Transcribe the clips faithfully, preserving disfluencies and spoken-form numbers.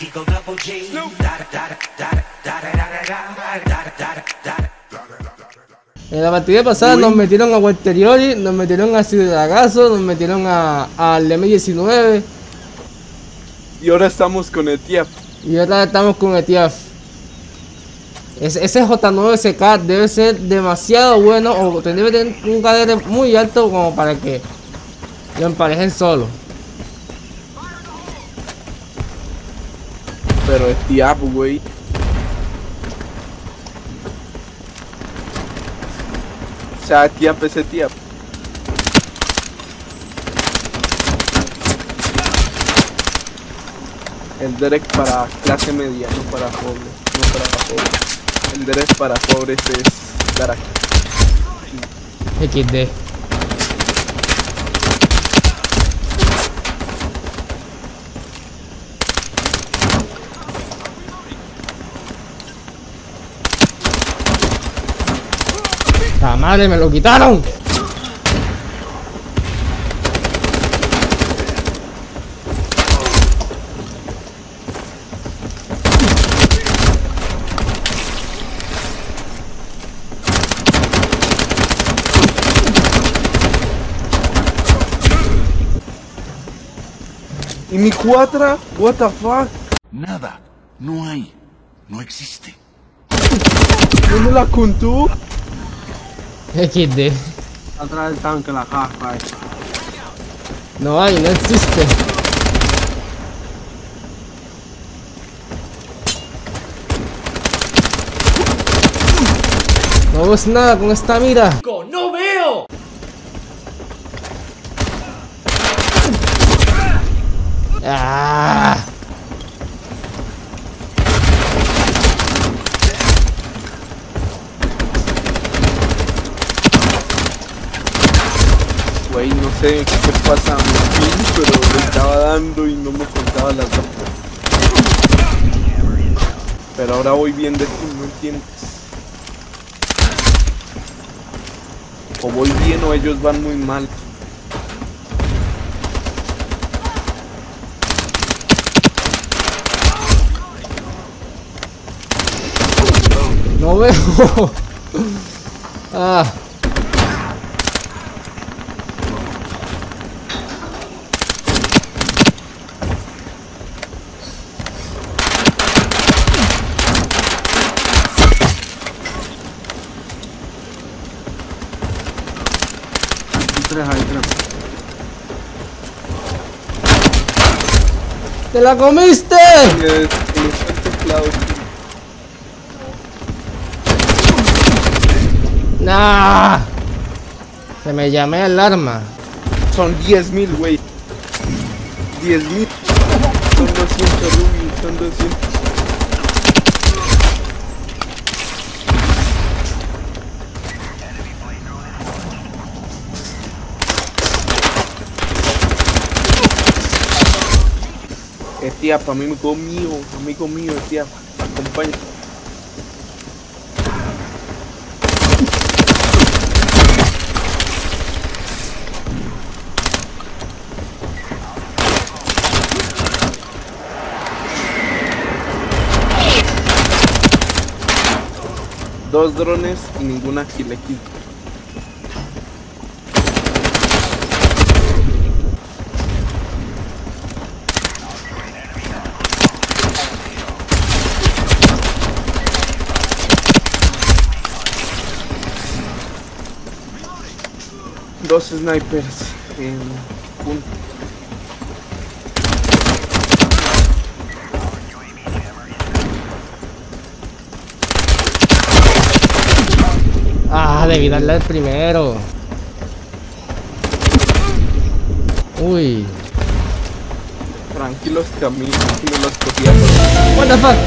En la partida pasada Uy. nos metieron a Walteriori, nos metieron a Ciudadagazo, nos metieron a al eme diecinueve. Y ahora estamos con Etiaf. Y ahora estamos con Etiaf. Ese, ese J nueve S K debe ser demasiado bueno o debe tener un K D muy alto como para que lo emparejen solo. Pero Etiaf, güey. O sea, Etiaf es Etiaf. El Derek para clase media, no para pobre, no para pobre. El Derek para pobres es Darak. equis de. ¡La madre, me lo quitaron! ¿Y mi cuatra? What the fuck? Nada, no hay, no existe. ¿Dónde la contó? equis de. Atrás del tanque la caja. No hay, no existe. No ves nada con esta mira. ¡No veo! ¡Ah! Güey, no sé qué pasa a mi pin, pero le estaba dando y no me contaba las dos. Pero ahora voy bien de ti, ¿no entiendes? O voy bien o ellos van muy mal. No veo. Ah. ¡Te la comiste! ¡Nah! Se me llamé el arma. Son diez mil, güey. diez mil. Son doscientos, Ruby. Son doscientos. Etiaf, amigo mío, amigo mío, Etiaf, acompaña. Dos drones y ninguna kill X. Dos snipers en punto. Ah, debí darle al primero. Uy. Tranquilos que a mí me los cogía. What the fuck?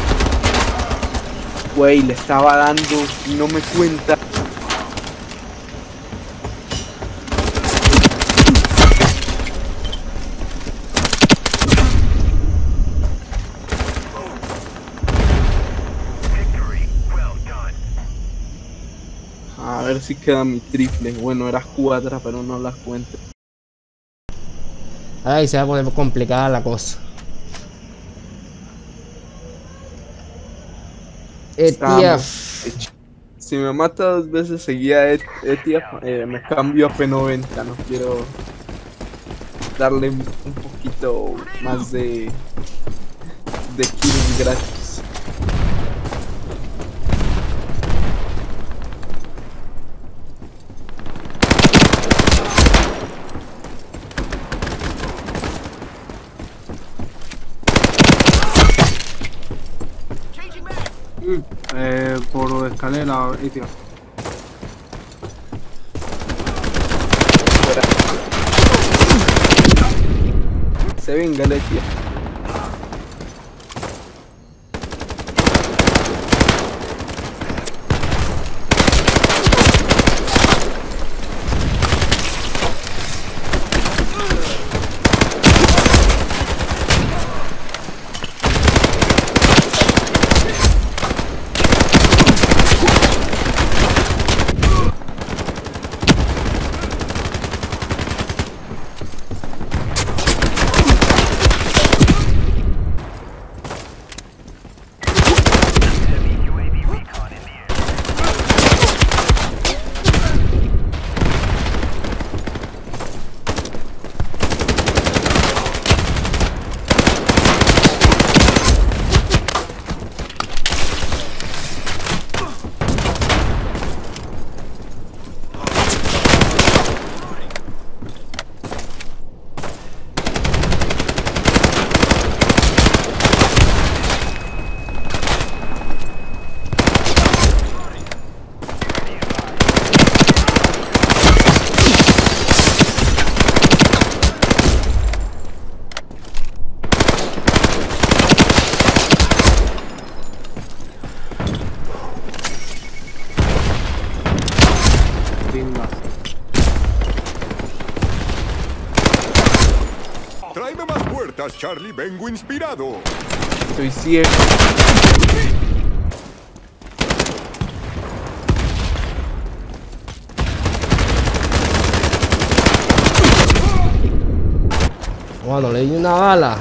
Güey, le estaba dando y no me cuenta. A ver si queda mi triple. Bueno, era cuatro, pero no las cuento. Ahí se va a poner complicada la cosa. Etiaf. Si me mata dos veces seguía Et Etiaf, eh, me cambio a P noventa. No quiero darle un poquito más de, de kills gratis. Mm, eh, por escalera, Etiaf. Se venga el Etiaf. Tráeme más puertas, Charlie. Vengo inspirado. Estoy ciego. Bueno, le di una bala.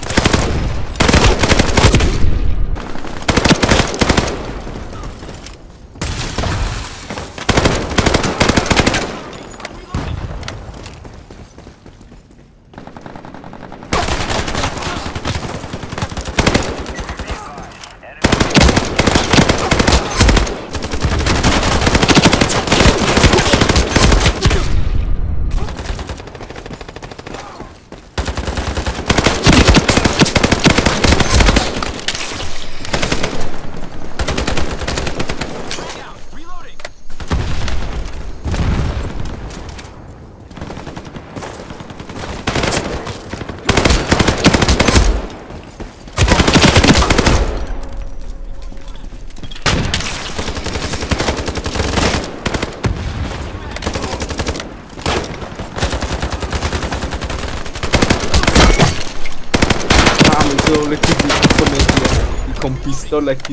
Doble X con el, y con pistola X.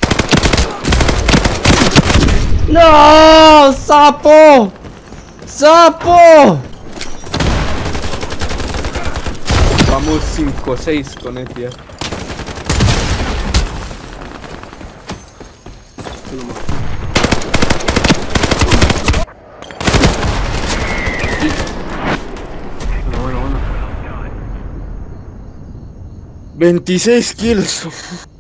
¡No! ¡Sapo! ¡Sapo! Vamos cinco seis con Etiaf. Bueno, bueno, bueno. veintiséis kills.